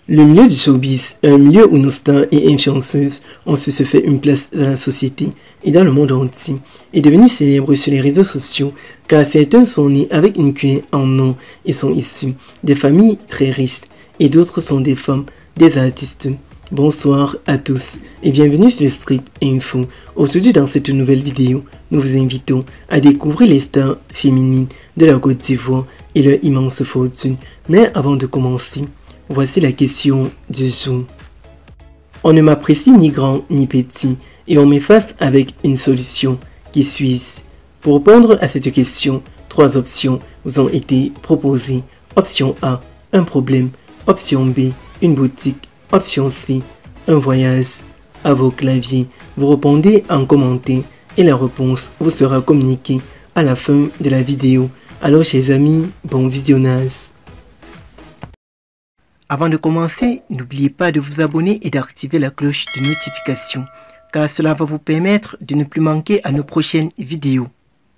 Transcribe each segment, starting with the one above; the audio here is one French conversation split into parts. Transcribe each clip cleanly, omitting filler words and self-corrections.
Le milieu du showbiz est un milieu où nos stars et influenceuses ont su se faire une place dans la société et dans le monde entier, est devenu célèbre sur les réseaux sociaux car certains sont nés avec une cuillère en or et sont issus des familles très riches et d'autres sont des femmes, des artistes. Bonsoir à tous et bienvenue sur le Strip Info. Aujourd'hui dans cette nouvelle vidéo, nous vous invitons à découvrir les stars féminines de la Côte d'Ivoire et leur immense fortune. Mais avant de commencer, voici la question du jour. On ne m'apprécie ni grand ni petit et on m'efface avec une solution. Qui suis-je? Pour répondre à cette question, 3 options vous ont été proposées. Option A, un problème. Option B, une boutique. Option C, un voyage. À vos claviers, vous répondez en commentaire et la réponse vous sera communiquée à la fin de la vidéo. Alors chers amis, bon visionnage. Avant de commencer, n'oubliez pas de vous abonner et d'activer la cloche de notification, car cela va vous permettre de ne plus manquer à nos prochaines vidéos.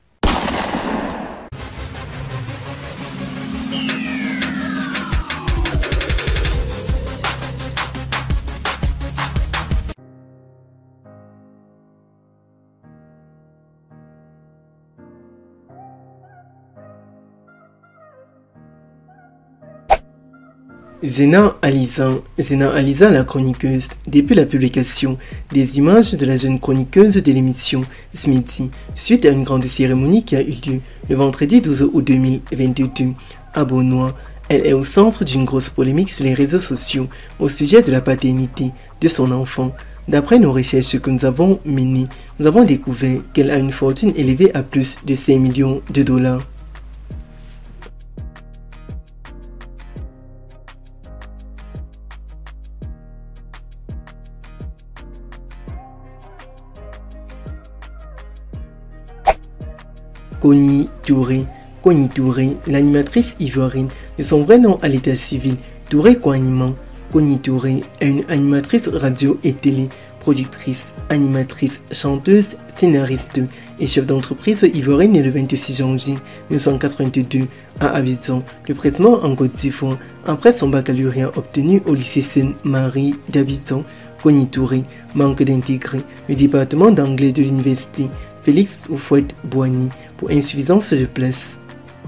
Zena Aliza la chroniqueuse, depuis la publication des images de la jeune chroniqueuse de l'émission Smithy, suite à une grande cérémonie qui a eu lieu le vendredi 12 août 2022 à Beaunois. Elle est au centre d'une grosse polémique sur les réseaux sociaux au sujet de la paternité de son enfant. D'après nos recherches que nous avons menées, nous avons découvert qu'elle a une fortune élevée à plus de 5 millions de dollars. Kony Touré, l'animatrice ivoirienne de son vrai nom à l'état civil, Touré Kouaniman. Kony Touré est une animatrice radio et télé, productrice, animatrice, chanteuse, scénariste et chef d'entreprise ivoirienne née le 26 janvier 1982 à Abidjan, plus précisément en Côte d'Ivoire. Après son baccalauréat obtenu au lycée Sainte-Marie d'Abidjan, Kony Touré manque d'intégrer le département d'anglais de l'université Félix Houphouët-Boigny pour insuffisance de place.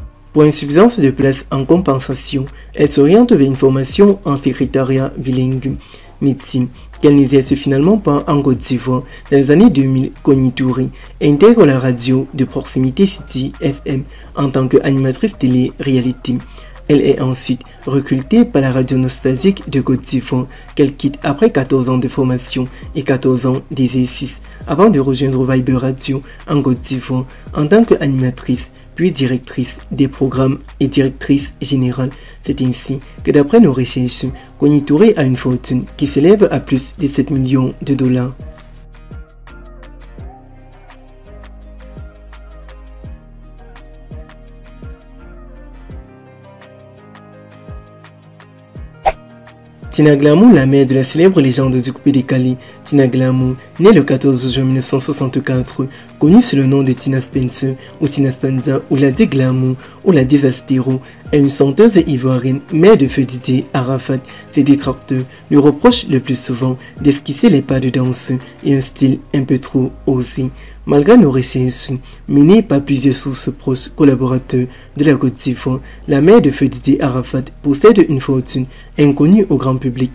En compensation, elle s'oriente vers une formation en secrétariat bilingue, médecine, qu'elle n'exerce finalement pas en Côte d'Ivoire. Dans les années 2000, Kony Touré intègre la radio de proximité City FM en tant qu'animatrice télé-réalité. Elle est ensuite recrutée par la radio nostalgique de Côte d'Ivoire qu'elle quitte après 14 ans de formation et 14 ans d'exercice avant de rejoindre Vibe Radio en Côte d'Ivoire en tant qu'animatrice, puis directrice des programmes et directrice générale. C'est ainsi que d'après nos recherches, Kony Touré a une fortune qui s'élève à plus de 7 millions de dollars. Tina Glamour, la mère de la célèbre légende du coupé décalé. Tina Glamour, née le 14 juin 1964, connue sous le nom de Tina Spencer ou Tina Spencer ou Lady Glamour ou la Désastéro, est une chanteuse ivoirienne, mère de feu Didier Arafat. Ses détracteurs lui reprochent le plus souvent d'esquisser les pas de danse et un style un peu trop osé. Malgré nos recherches menées par plusieurs sources proches collaborateurs de la Côte d'Ivoire, la mère de feu Didier Arafat possède une fortune inconnue au grand public.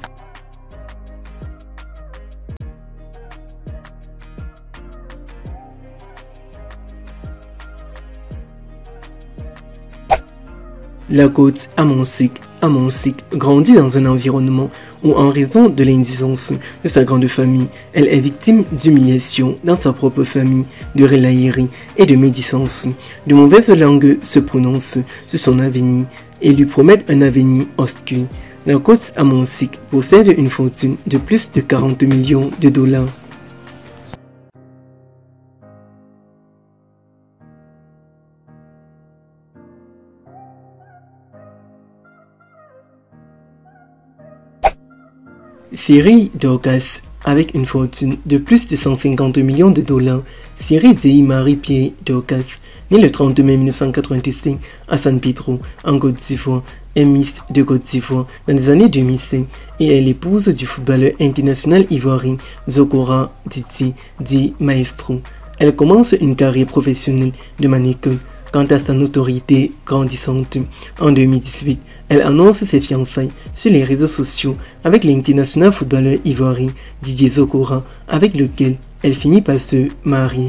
La côte Amonsik grandit dans un environnement où, en raison de l'indigence de sa grande famille, elle est victime d'humiliation dans sa propre famille, de relaillerie et de médisance. De mauvaises langues se prononcent sur son avenir et lui promettent un avenir obscur. La côte Amonsik possède une fortune de plus de 40 millions de dollars. Série Dorcas avec une fortune de plus de 150 millions de dollars. Cyril Zéhi Marie-Pierre Dorcas, née le 30 mai 1985 à San Pedro, en Côte d'Ivoire, est Miss de Côte d'Ivoire dans les années 2005 et est l'épouse du footballeur international ivoirien Zokora Diti dit Maestro. Elle commence une carrière professionnelle de mannequin. Quant à sa notoriété grandissante, en 2018, elle annonce ses fiançailles sur les réseaux sociaux avec l'international footballeur ivoirien Didier Zokora, avec lequel elle finit par se marier.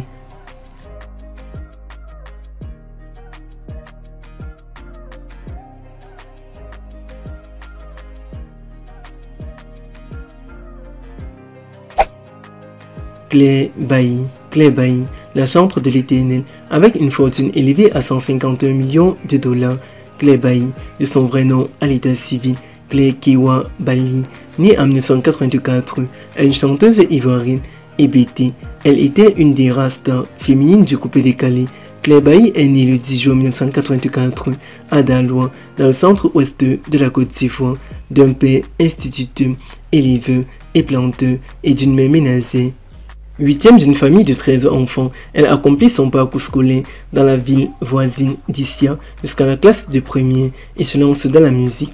Claire Bailly, la chantre de l'Éternel, avec une fortune élevée à 151 millions de dollars. Claire Bailly, de son vrai nom à l'état civil, Claire Kewa Bailly, née en 1984, est une chanteuse ivoirienne hébétée. Elle était une des rares stars féminines du coupé décalé. Claire Bailly est née le 10 juin 1984 à Daloa, dans le centre-ouest de la Côte d'Ivoire, d'un père instituteur, éleveur et planteur et d'une mère ménagère. Huitième d'une famille de 13 enfants, elle accomplit son parcours scolaire dans la ville voisine d'Issia jusqu'à la classe de première et se lance dans la musique.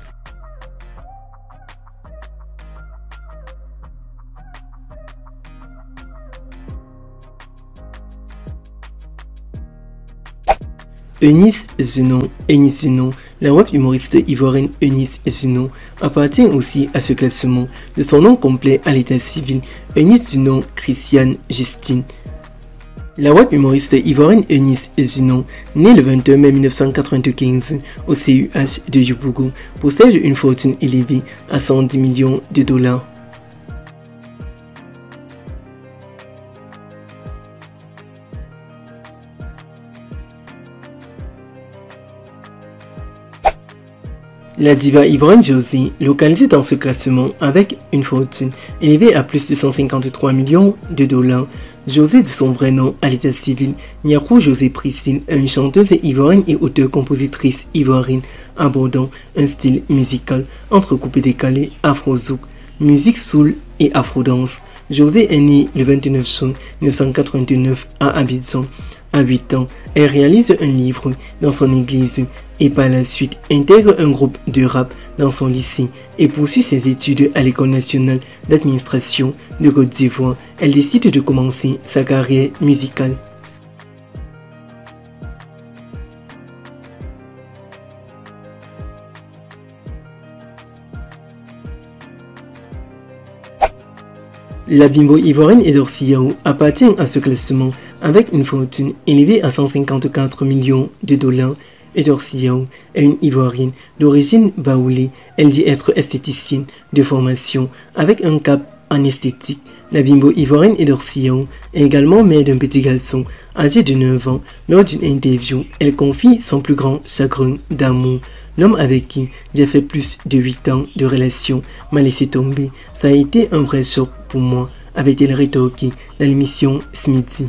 Eunice Zenon, la web humoriste ivoirienne Eunice Zenon appartient aussi à ce classement. De son nom complet à l'état civil, Eunice Zenon Christiane Justine. La web humoriste ivoirienne Eunice Zenon, née le 21 mai 1995 au CUH de Yopougon, possède une fortune élevée à 110 millions de dollars. La diva ivoirienne José, localisée dans ce classement avec une fortune élevée à plus de 153 millions de dollars. José, de son vrai nom à l'état civil, Niakou José Priscille, est une chanteuse ivoirienne et auteure-compositrice ivoirienne abordant un style musical entrecoupé décalé afro-zouk, musique soul et afro-dance. José est née le 29 juin 1989 à Abidjan. À 8 ans, elle réalise un livre dans son église et par la suite intègre un groupe de rap dans son lycée et poursuit ses études à l'École nationale d'administration de Côte d'Ivoire. Elle décide de commencer sa carrière musicale. La bimbo ivoirienne Edorsi Yao appartient à ce classement avec une fortune élevée à 154 millions de dollars. Edorsi Yao est une ivoirienne d'origine baoulée. Elle dit être esthéticienne de formation avec un cap en esthétique. La bimbo ivoirienne Edorsi Yao est également mère d'un petit garçon âgé de 9 ans. Lors d'une interview, elle confie son plus grand chagrin d'amour. L'homme avec qui j'ai fait plus de 8 ans de relation m'a laissé tomber. Ça a été un vrai choc pour moi, avait-elle rétorqué dans l'émission Smithy.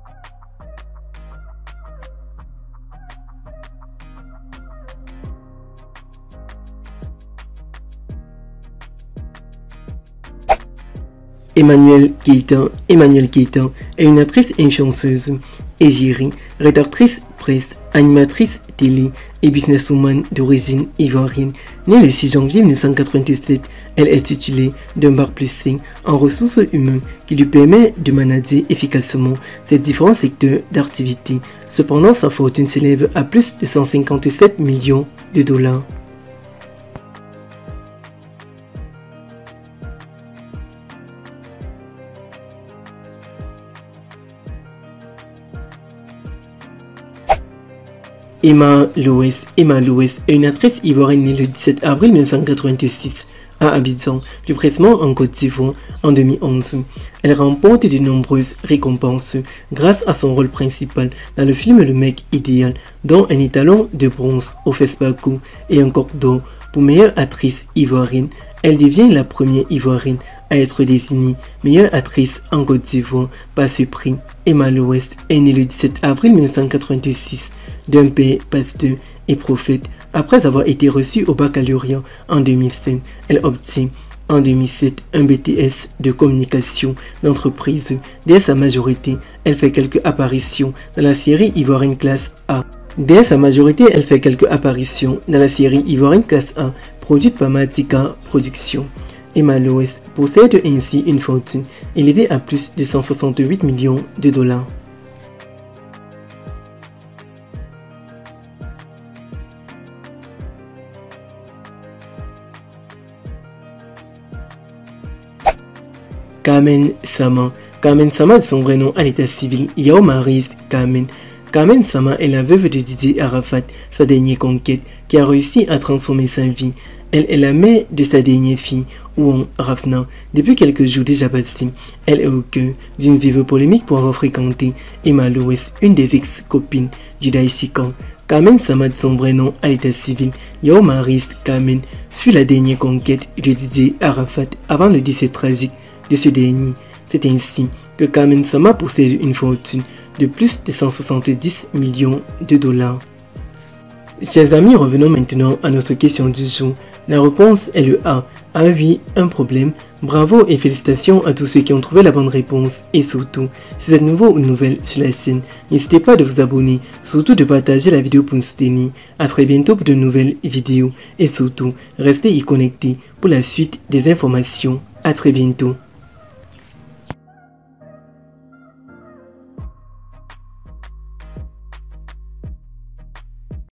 Emmanuelle Keita est une actrice et une chanteuse, égérie, rédactrice presse, animatrice télé et businesswoman d'origine ivoirienne. Née le 6 janvier 1997, elle est titulaire d'un bac+5 en ressources humaines qui lui permet de manager efficacement ses différents secteurs d'activité. Cependant, sa fortune s'élève à plus de 157 millions de dollars. Emma Louès est une actrice ivoirienne née le 17 avril 1986 à Abidjan, plus précisément en Côte d'Ivoire, en 2011. Elle remporte de nombreuses récompenses grâce à son rôle principal dans le film Le Mec Idéal, dont un étalon de bronze au FESPACO et un coq d'or pour meilleure actrice ivoirienne. Elle devient la première ivoirienne à être désignée meilleure actrice en Côte d'Ivoire par ce prix. Emma Louès est née le 17 avril 1986 d'un père pasteur et prophète. Après avoir été reçue au baccalauréat en 2005, elle obtient en 2007 un BTS de communication d'entreprise. Dès sa majorité, elle fait quelques apparitions dans la série ivoirienne Classe A. Produite par Matika Productions. Emma Loès possède ainsi une fortune élevée à plus de 168 millions de dollars. Carmen Sama. Carmen Sama, de son vrai nom à l'état civil, Yao Maris Carmen. Carmen Sama est la veuve de Didier Arafat, sa dernière conquête, qui a réussi à transformer sa vie. Elle est la mère de sa dernière fille, Ouan Rafna. Depuis quelques jours déjà passés, elle est au cœur d'une vive polémique pour avoir fréquenté Emma Loès, une des ex-copines du Daïsikan. Carmen Sama, de son vrai nom à l'état civil, Yao Maris Carmen, fut la dernière conquête de Didier Arafat avant le décès tragique de ce dernier. C'est ainsi que Carmen Sama possède une fortune de plus de 170 millions de dollars. Chers amis, revenons maintenant à notre question du jour. La réponse est le A. Ah oui, un problème. Bravo et félicitations à tous ceux qui ont trouvé la bonne réponse. Et surtout, si vous êtes nouveau ou nouvelle sur la chaîne, n'hésitez pas de vous abonner, surtout de partager la vidéo pour nous soutenir. A très bientôt pour de nouvelles vidéos. Et surtout, restez y connectés pour la suite des informations. A très bientôt.